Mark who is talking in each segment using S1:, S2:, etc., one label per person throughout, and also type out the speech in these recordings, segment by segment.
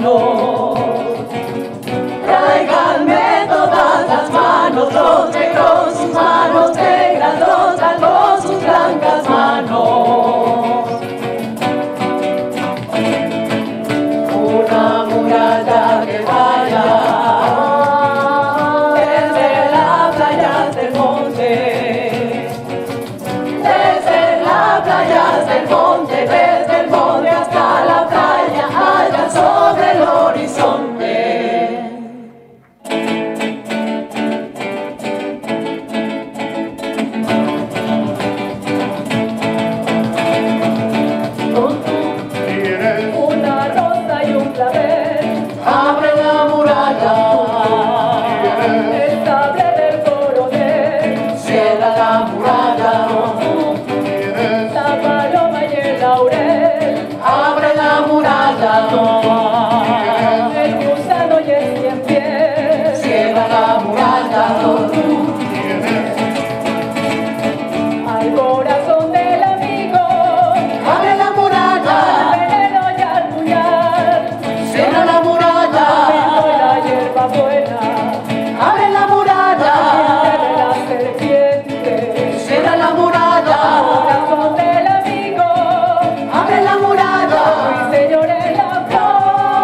S1: manos. Tráiganme todas las manos, los negros sus manos negras, los blancos sus blancas manos. Una muralla que vaya desde la playa del monte, desde la playa del monte, desde el monte hasta la playa, allá sobre el horizonte. Una rosa y un clavel, abre la muralla. El sable del coronel, cierra la muralla. La paloma y el laurel, abre la muralla. El gusano y el cien pies, cierra la muralla. Al corazón del amigo, abre la muralla. Al veneno y al puñal, cierra la muralla. Y la hierba buena, abre la muralla. De la serpiente, cierra la muralla. Al corazón del amigo, abre la muralla. Ruiseñor en la flor.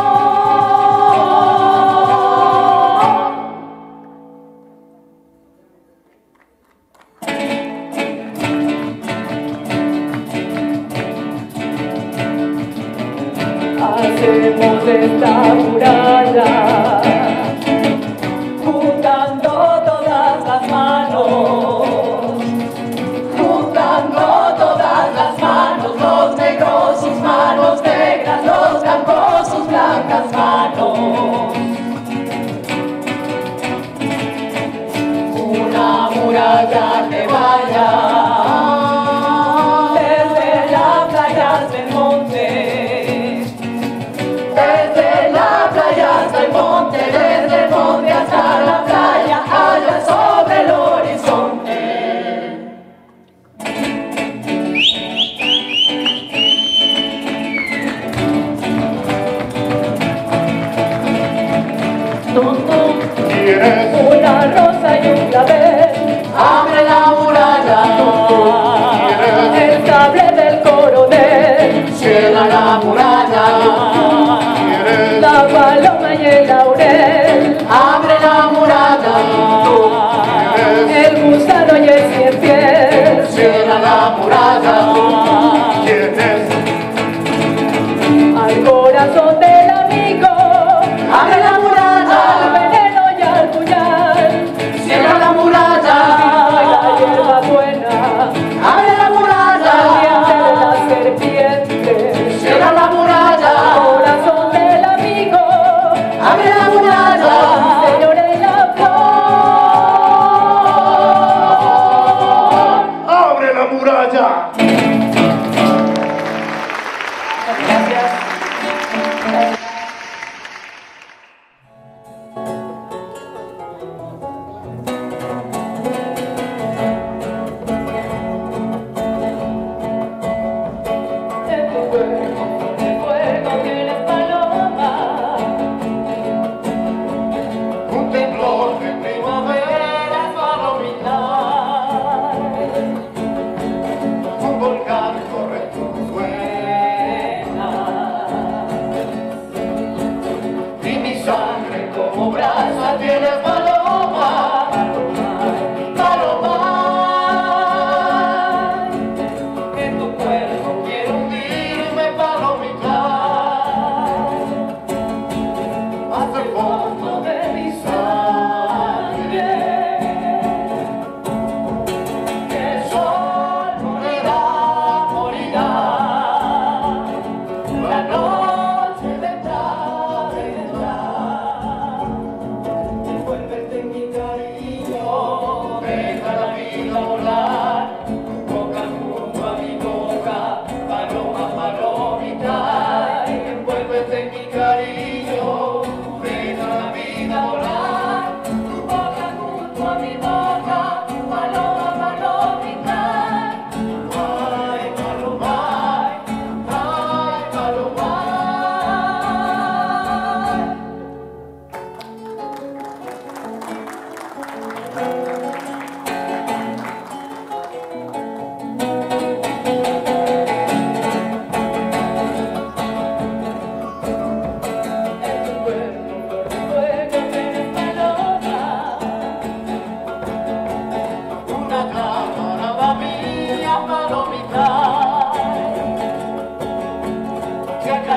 S1: Hacemos esta muralla juntando todas las manos, juntando todas las manos, los negros sus manos negras, los blancos sus blancas manos. Una muralla que vaya desde las playas del monte, desde la playa hasta el monte.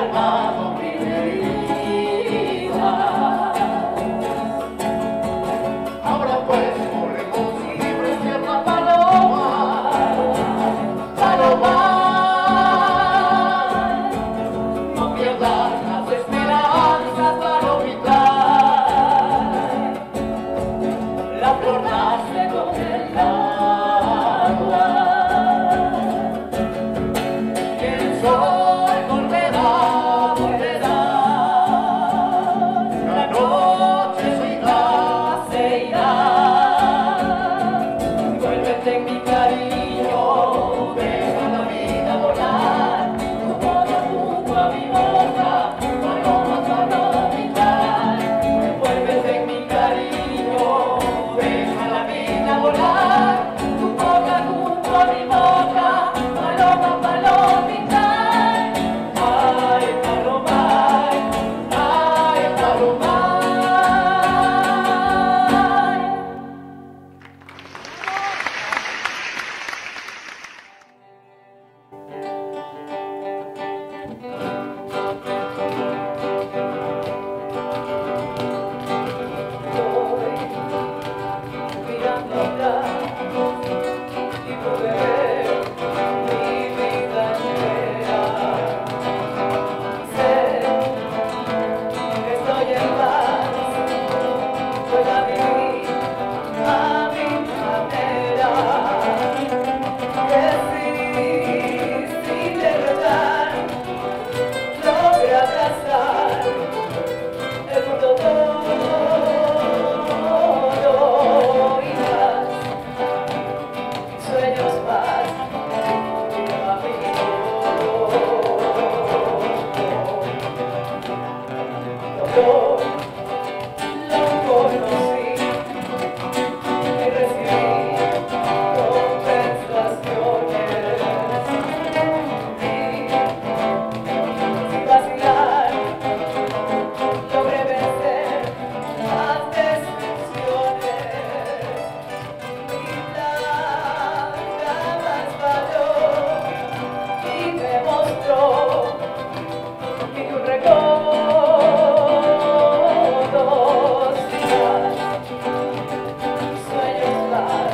S1: calmado mi herida. Ahora pues volvemos libres, tierra paloma, paloma. No pierdas las esperanzas, palomita. La flor nace con el agua. Y el sol volverá, volverá. La noche se irá. Vuélvete en mi cariño, deja la vida volar. Tu boca junto a mi boca, paloma, palomita. Vuélvete en mi cariño, deja la vida volar. Tu boca junto a mi boca, paloma, palomita. Ay, paloma, ay, paloma. Estoy mirando atrás y pude ver mi vida entera. Sé que estoy en paz, pueda vivir a mi manera. Que sin derrotar logré abrazar el mundo todo y más. Sueños más, amigo. Dolor, lo conocí y recibí compensaciones. Y sin vacilar, logré vencer las decepciones. Mi blanca más valió y me mostró que tu recuerdos y más, sueños más,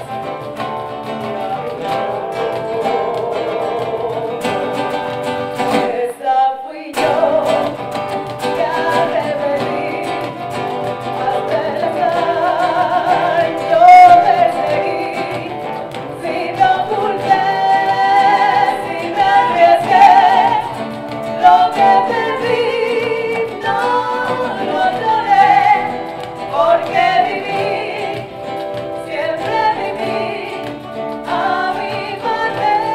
S1: esa fui yo que al revenir hasta el azar yo perseguí, si me oculté, si me arriesgué, lo que perdí no lo lloré, porque viví, siempre viví a mi manera.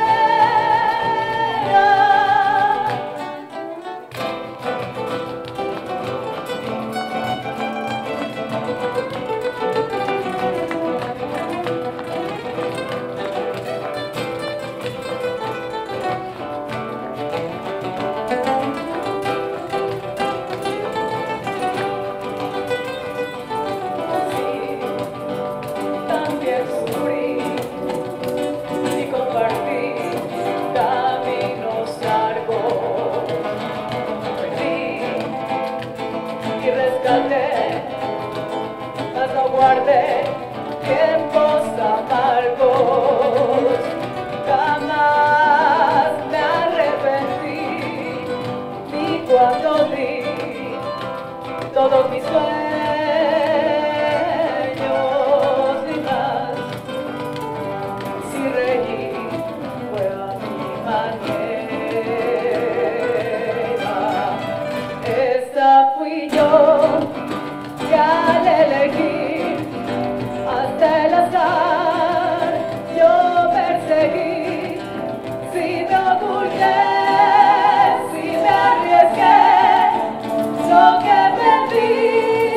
S1: También sufrí y compartí caminos largos. Perdí y rescaté, mas no guardé tiempos amargos. Jamás me arrepentí, ni cuando di todos mis sueños y más. Si reí fue a mi manera. Esa fui yo que al elegir hasta el azar yo perseguí, si me oculté, si me arriesgué, lo que perdí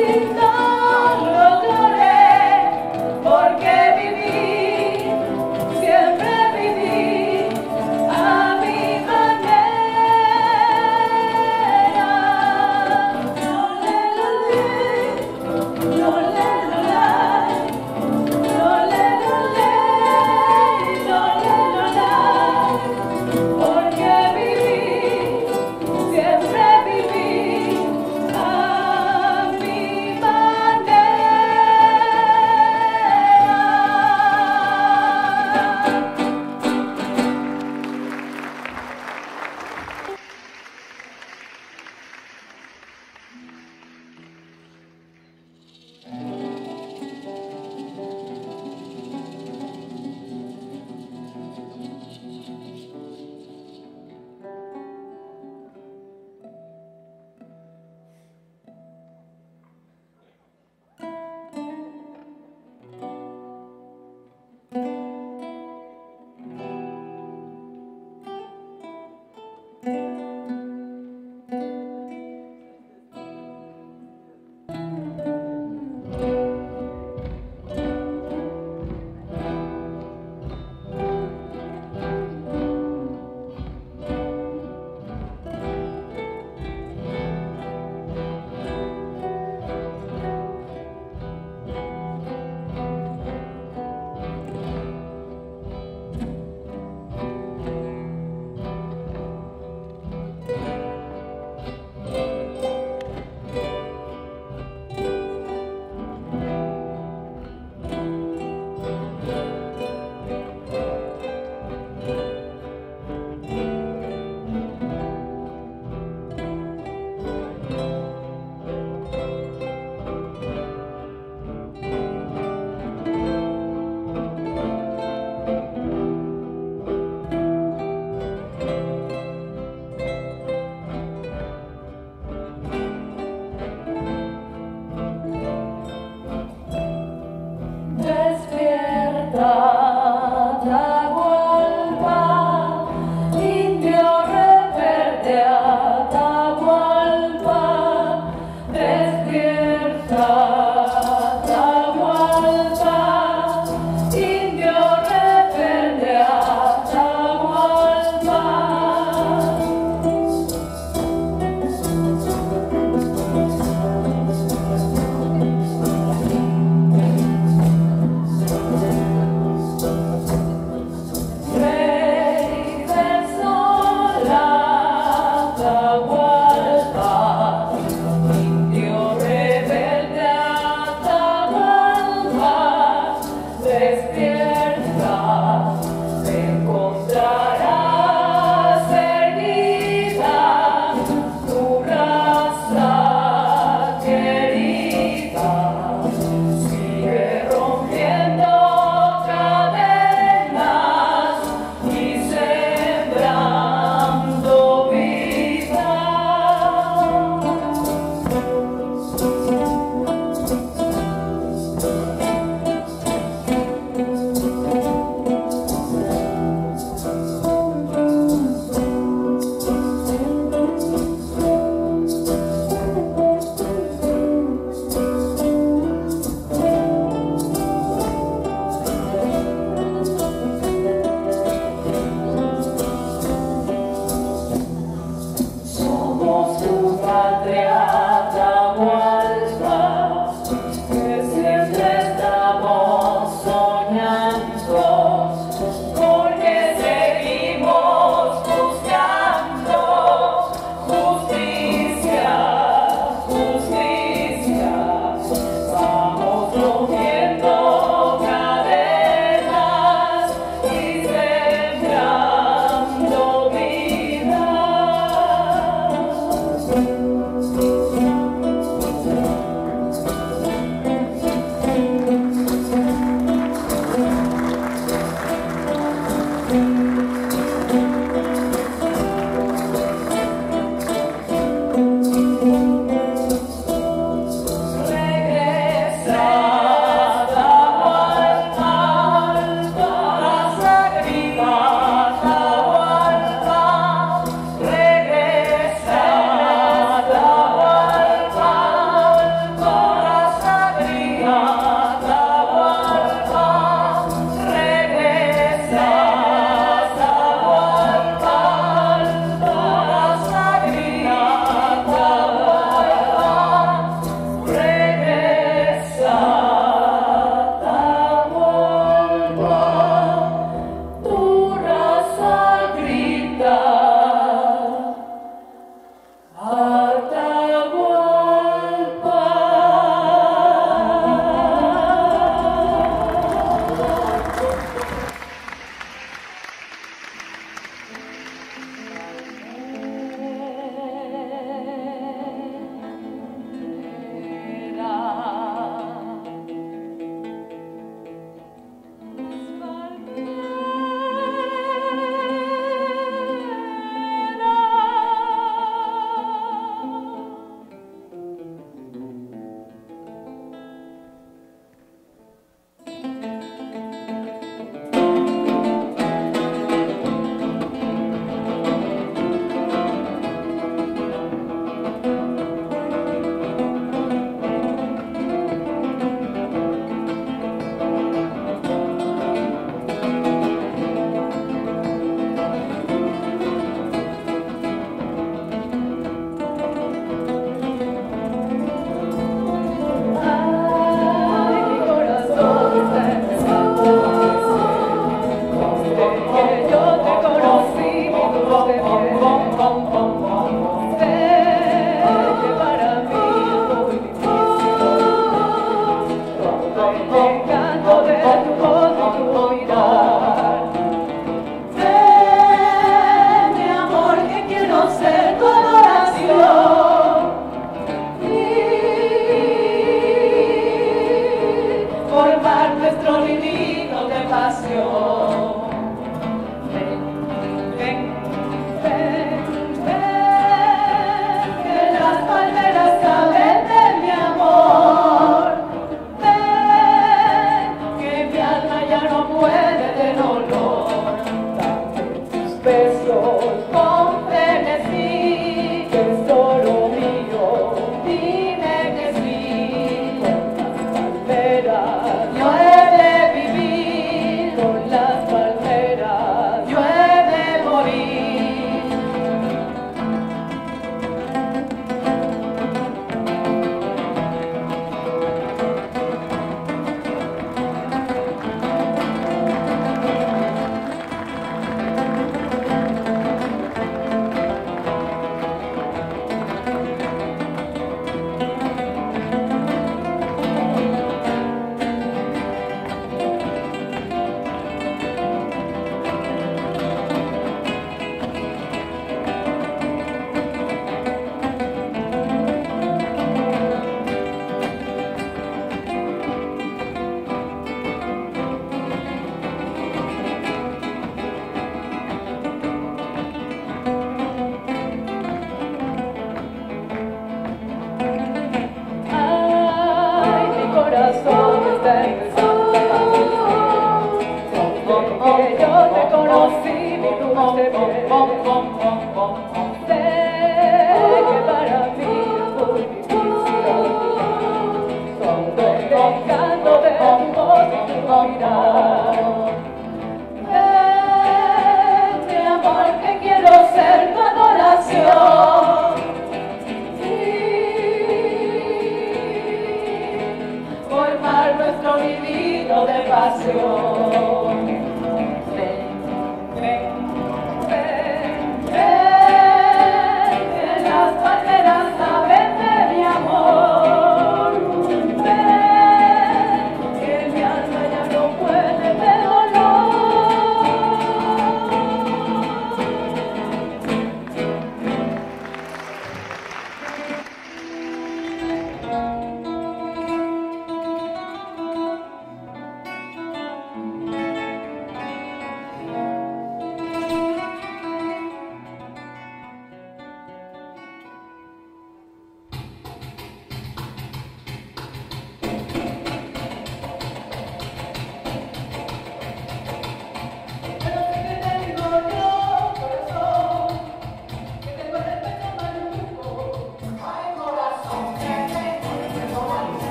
S1: con